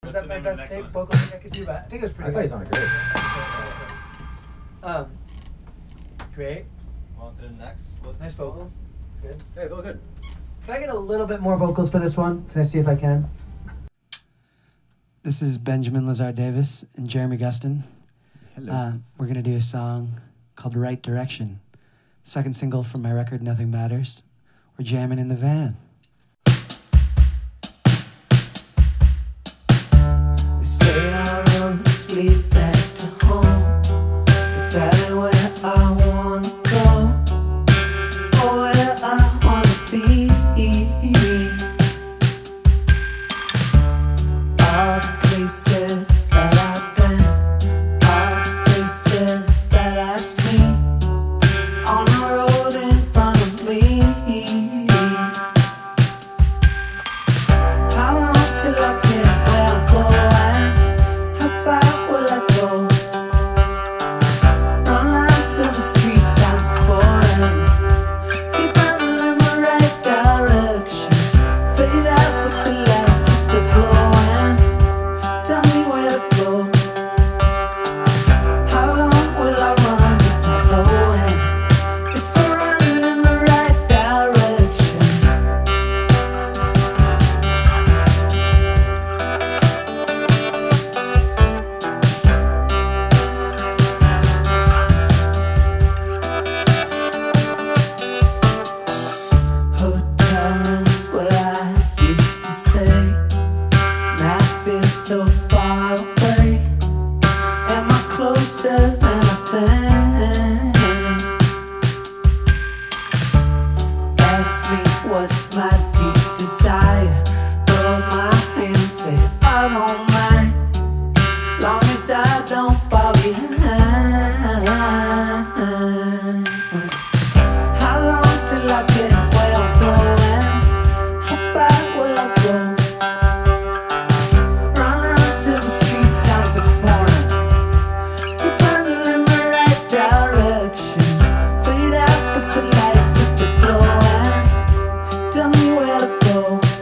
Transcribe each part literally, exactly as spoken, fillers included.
Was that my best tape vocal thing I could do? But I think it was pretty I good. thought you sounded great. Um, great. On to the next. What's Nice vocals. It's good. Hey, feel good. Can I get a little bit more vocals for this one? Can I see if I can? This is Benjamin Lazar Davis and Jeremy Gustin. Hello. Uh, we're going to do a song called Right Direction. Second single from my record, Nothing Matters. We're jamming in the van. They say I run sweet back to home, but that ain't where I wanna go, or where I wanna be. All the places that I've been, all the faces that I've seen, on the road in front of me. How long till I get where I'm going? How far will I go? Run out to the street, sounds foreign. Keep running in the right direction. Fade out, but the lights are still glowing. Tell me where to go. How long will I run without knowing if we're running in the right direction? Hotel rooms where I used to stay, now I feel so far away. Am I closer than I think? Ask me what's my deep desire. Throw my hands, say I don't mind, long as I don't fall behind. How long till I get where I'm going? How far will I go? Run out to the street, sounds are foreign. Keep running in the right direction. Fade out, but the lights are still glowing. Tell me where to go.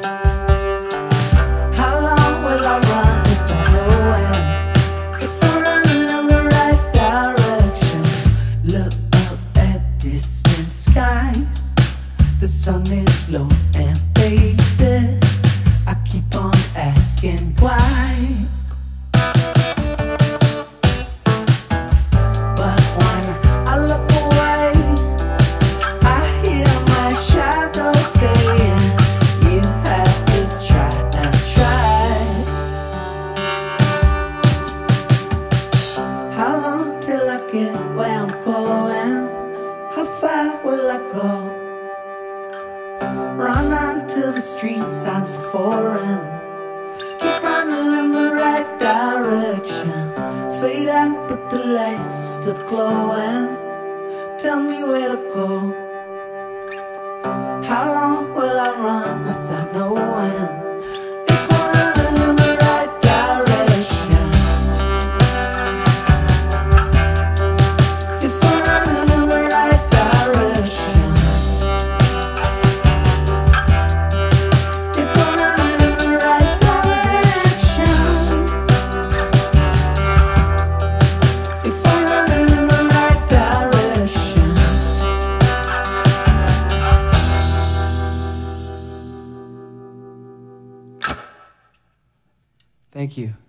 How long will I run without knowing if I'm running in the right direction? Look up at distant skies. The sun is low and faded. I keep on asking why, but when I look away, I hear my shadow saying, you have to try and try. How long till I get where I'm going? How far will I go? Run onto the street, signs are foreign. Keep running in the right direction. Fade out, but the lights are still glowing. Tell me where to go. How long will I run without knowing if I'm running in the right direction? If I'm running in the right direction. If I'm running in the right direction. If I'm running in the right direction. Thank you.